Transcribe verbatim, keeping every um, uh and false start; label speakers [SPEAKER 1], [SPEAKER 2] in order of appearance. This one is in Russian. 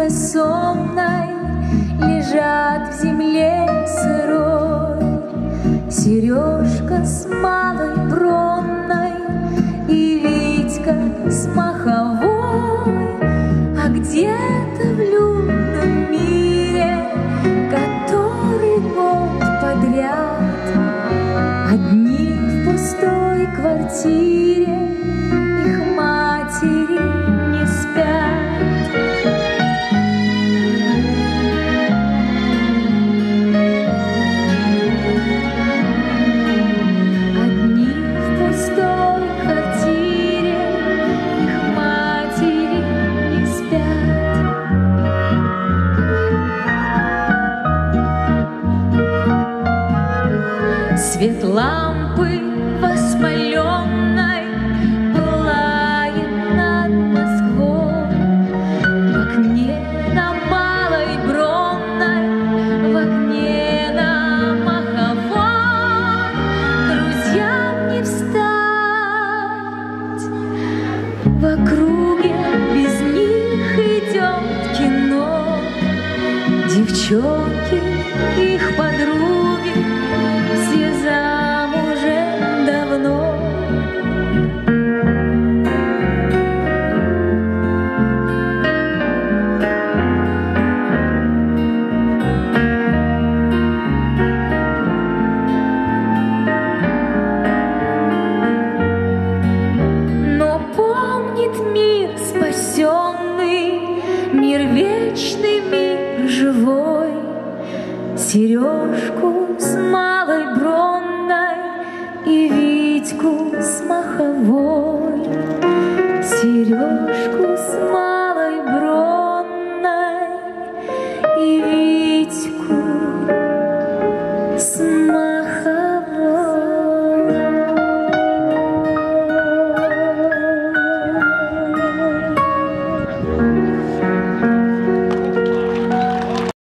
[SPEAKER 1] куклы сонной лежат в земле сырой. Сережка с малой бронной и Витька с маховой. А где-то в людном мире, который год подряд одни в пустой квартире, их матери не спят. Одни в пустой квартире, их матери не спят. Свет лампы воспаленной пылает над Москвой. В окне на Малой Бронной, в окне на Маховой. Друзьям не встать, в округе без них идет кино. Девчонки, их подруги, все замужем давно. Но помнит мир спасенный, мир вечный, мир живой, Сережку с Малой Бронной и Витьку с Маховой. Сережку с Малой Бронной и